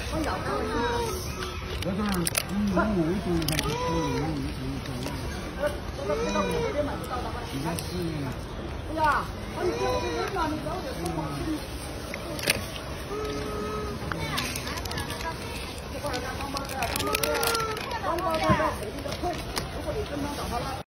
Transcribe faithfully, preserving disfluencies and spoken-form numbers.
这个嗯，我为什么才去吃？我我我应该是。哎呀，你这我人嘛，你早点说嘛。这块儿干帮帮的，帮帮的，帮帮的，手里的空。如果你跟他找他拉。